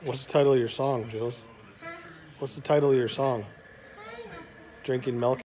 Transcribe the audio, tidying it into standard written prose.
What's the title of your song, Jules? What's the title of your song? Drinking milk